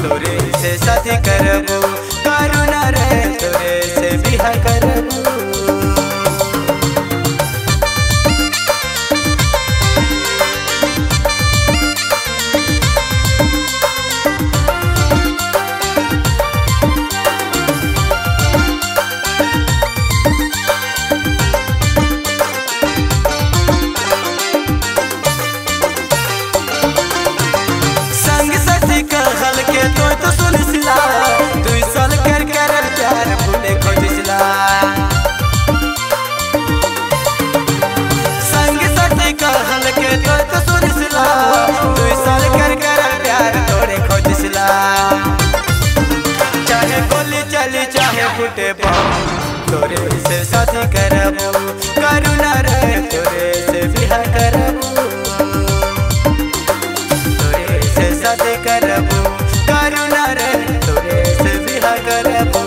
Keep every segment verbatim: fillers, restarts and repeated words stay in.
तोरे से शादी करबू, करुणा रे तोरे से बिहा करबू। के तो तो सुनसिला दुई साल कर कर प्यार भूले खोजसिला, संग साथी कहल के तो तो सुनसिला दुई साल कर कर प्यार तोरे खोजसिला। चाहे गोली चली चाहे फूटे बम, तोरे से शादी करबू, करुणा रे तोरे से बिहा करबू। तोरे से शादी करबू, करुणा रे तोरे से बिहा करबू।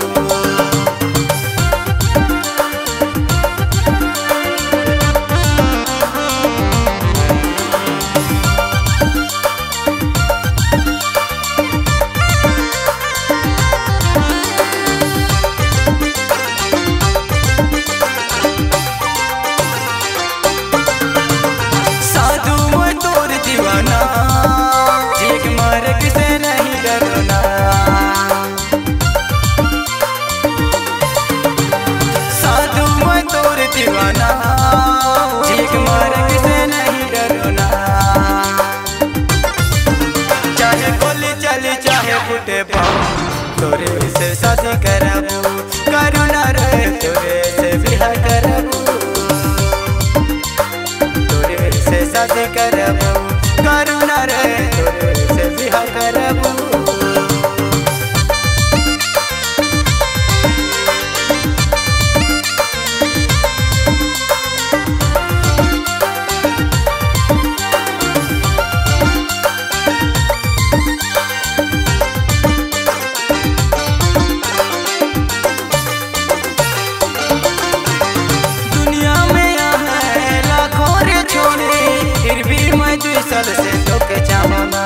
साधु मैं तोर दीवाना, जीक मार किसे नहीं डरना। साधु मैं तोर दीवाना, जीक मार किसे नहीं डरना। चाहे गोली चली चाहे फूटे बम, तोरे से शादी करबू, करुणा रे तोरे से बिहा करबू। तोरे से शादी करबू, करुणा रे तोरे से बिहा करबू। दुनिया में है लाखों रे छोड़े, फिर भी मैं दुई साल से तोके चाहना।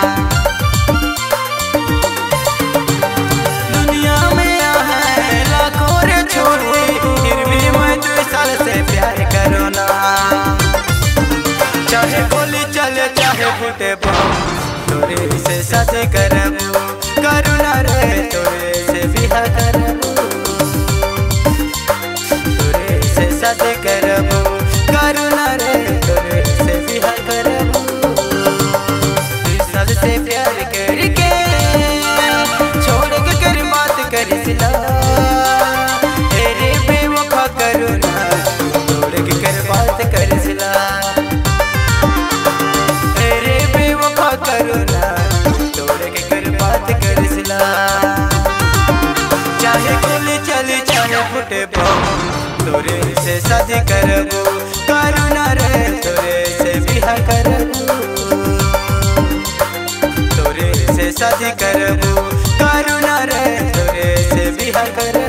दुनिया में है लाखों रे छोड़े, फिर भी मैं दुई साल से प्यार करना। चाहे गोली चले चाहे फूटे बम, तोरे से शादी करबू, करुणा रे तोरे से बिहा करबू। तोरे से शादी करबू, करुणा रे तोरे से बिहा करबू। दुई साल से प्यार करके छोड़ के कर बात करसिला, तेरे बेवफा करुणा छोड़ के कर बात करसिला। तेरे बेवफा करुणा छोड़ के कर बात करसिला। चाहे गोली चली चाहे फूटे बम, तोरे से शादी करबू, करुणा रे तोरे से बिहा करबू। तोरे से शादी करबू, करुणा रे तोरे से बिहा करबू।